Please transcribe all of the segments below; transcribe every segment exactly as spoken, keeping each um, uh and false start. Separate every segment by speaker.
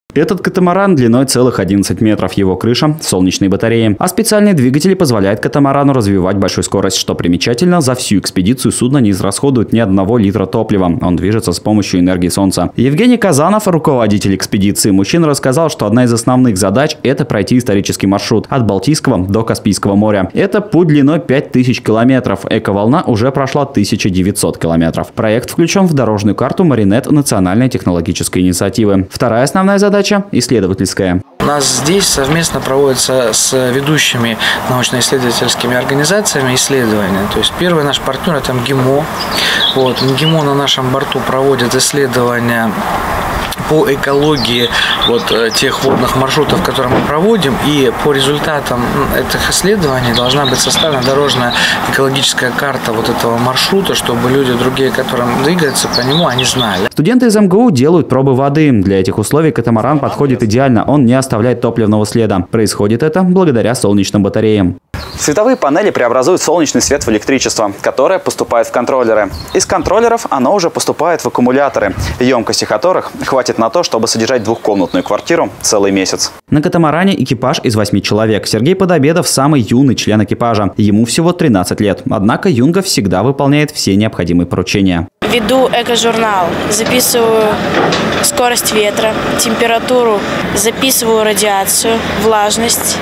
Speaker 1: Этот катамаран длиной целых одиннадцать метров, его крыша – солнечные батареи. А специальные двигатели позволяют катамарану развивать большую скорость. Что примечательно, за всю экспедицию судно не израсходует ни одного литра топлива. Он движется с помощью энергии солнца. Евгений Казанов, руководитель экспедиции. Мужчина рассказал, что одна из основных задач – это пройти исторический маршрут от Балтийского до Каспийского моря. Это путь длиной пять тысяч километров. Эко-волна уже прошла тысячу девятьсот километров. Проект включен в дорожную карту Маринет национальной технологической инициативы. Вторая основная задача – исследовательская.
Speaker 2: У нас здесь совместно проводится с ведущими научно-исследовательскими организациями исследования. То есть первый наш партнер – это МГИМО. Вот, МГИМО на нашем борту проводит исследования по экологии вот тех водных маршрутов, которые мы проводим, и по результатам этих исследований должна быть составлена дорожная экологическая карта вот этого маршрута, чтобы люди другие, которым двигаются по нему, они знали.
Speaker 1: Студенты из МГУ делают пробы воды. Для этих условий катамаран подходит идеально, он не оставляет топливного следа. Происходит это благодаря солнечным батареям. Световые панели преобразуют солнечный свет в электричество, которое поступает в контроллеры. Из контроллеров оно уже поступает в аккумуляторы, емкости которых хватит на то, чтобы содержать двухкомнатную квартиру целый месяц. На катамаране экипаж из восьми человек. Сергей Подобедов – самый юный член экипажа. Ему всего тринадцать лет. Однако юнга всегда выполняет все необходимые поручения.
Speaker 3: Веду эко-журнал, записываю скорость ветра, температуру, записываю радиацию, влажность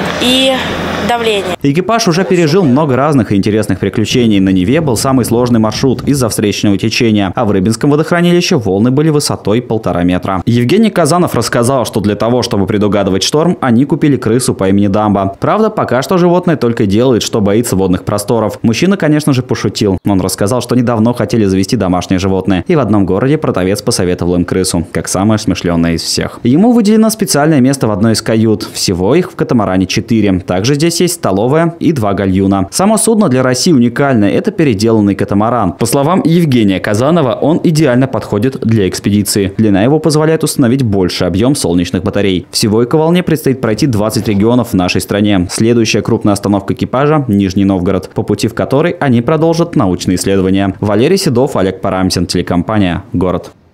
Speaker 3: и давление.
Speaker 1: Экипаж уже пережил много разных и интересных приключений. На Неве был самый сложный маршрут из-за встречного течения, а в Рыбинском водохранилище волны были высотой полтора метра. Евгений Казанов рассказал, что для того, чтобы предугадывать шторм, они купили крысу по имени Дамба. Правда, пока что животное только делает, что боится водных просторов. Мужчина, конечно же, пошутил. Он рассказал, что недавно хотели завести домашнее животное, и в одном городе продавец посоветовал им крысу, как самое смышленое из всех. Ему выделено специальное место в одной из кают. Всего их в катамаране четыре. Также здесь есть столовая и два гальюна. Само судно для России уникальное – это переделанный катамаран. По словам Евгения Казанова, он идеально подходит для экспедиции. Длина его позволяет установить больший объем солнечных батарей. Всего эко-волне предстоит пройти двадцать регионов в нашей стране. Следующая крупная остановка экипажа – Нижний Новгород, по пути в который они продолжат научные исследования. Валерий Седов, Олег Парамсин, телекомпания «Город».